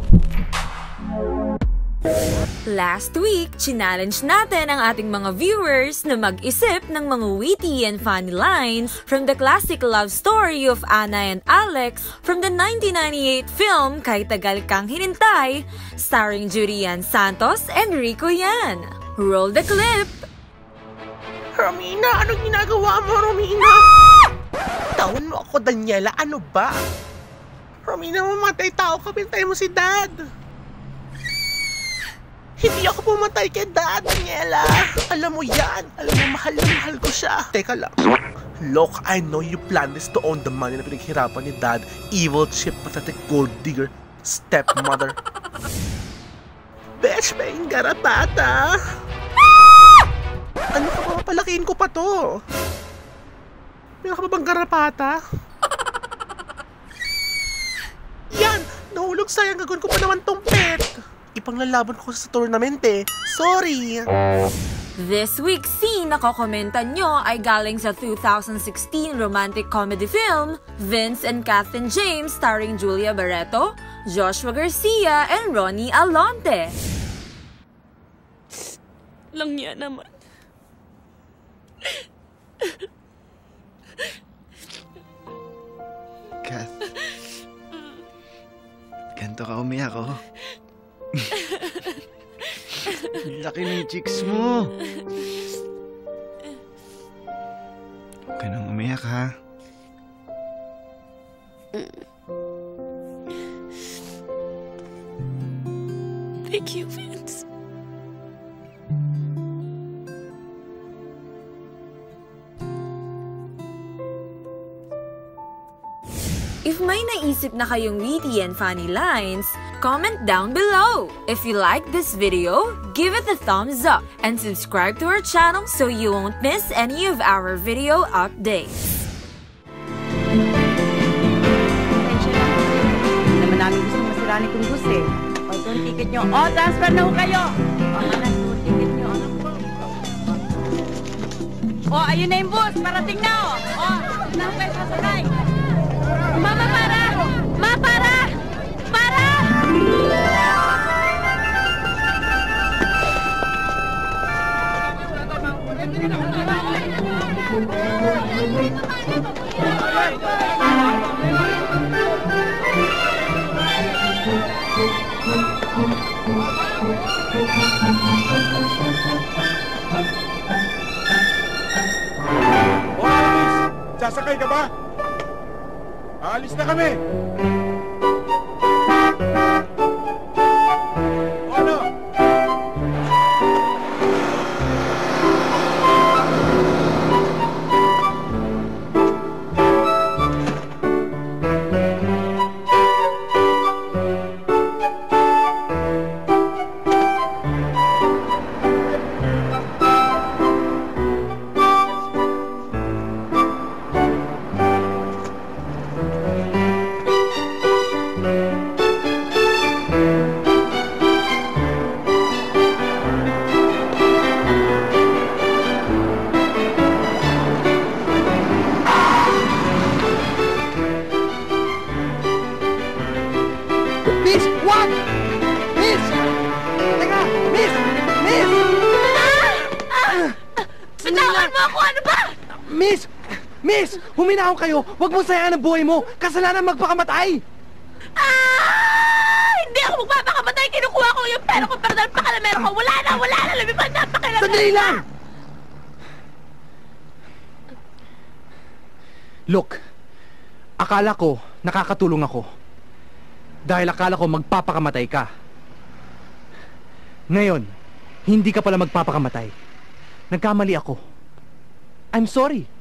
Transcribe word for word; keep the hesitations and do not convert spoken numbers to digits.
Last week, challenge natin ang ating mga viewers na mag-isip ng mga witty and funny lines from the classic love story of Anna and Alex from the nineteen ninety-eight film Kay Tagal Kang Hinintay, starring Julian Santos and Rico Yan. Roll the clip! Romina, anong ginagawa mo, Romina? Tawan mo ako, Daniela. Ano ba? Romina, mamatay tao ka. Pintayin mo si Dad. Hindi ako pumatay kay Dad, Daniela. Alam mo yan. Alam mo, mahal na mahal ko siya. Teka lang. Look, I know you plan this to own the money na pinaghirapan ni Dad. Evil, cheap, pathetic, gold digger, stepmother. Besh, may garapata. Ano ka ba? Palakiin ko pa to. Meron ka ba bang garapata? Yan! Nahulog, sayang, gagawin ko pa naman tong pet. Ipanglalaban ko sa tournament eh. Sorry! This week's scene na kokomentan nyo ay galing sa two thousand sixteen romantic comedy film Vince and Catherine James starring Julia Barreto, Joshua Garcia, and Ronnie Alonte. Lang yan naman. Kath, ganito ka umiyak, oh. Laki ng cheeks mo. Huwag ka nang umiyak, ha? Thank you, Vince. If may naisip na kayong witty and funny lines, comment down below. If you like this video, give it a thumbs up and subscribe to our channel so you won't miss any of our video updates. Hindi naman namin gusto masira ni Kundus eh. O, ito ang ticket nyo. O, transfer na ho kayo! O, anak, ito ang ticket nyo. O, ayun na yung bus. Parating na o. O, yun na ho kayo sasakay. Mama, para! Ma, para! Para! O, Alice! Sasakay ka ba? Alis na kami! O ano? Miss! What? Miss! Teka! Miss! Miss! Bitawan mo ako! Ano ba? Miss! Miss! Huminahon kayo! Huwag mo sayaan ang buhay mo! Kasalanan magpakamatay! Ah! Hindi ako magpapakamatay! Kinukuha ko yung pera ko para dahil pakalamero ko! Wala na! Wala na! Lumipad na! Pakilamero! Sandali lang! Look, akala ko nakakatulong ako. Dahil akala ko magpapakamatay ka. Ngayon, hindi ka pala magpapakamatay. Nagkamali ako. I'm sorry.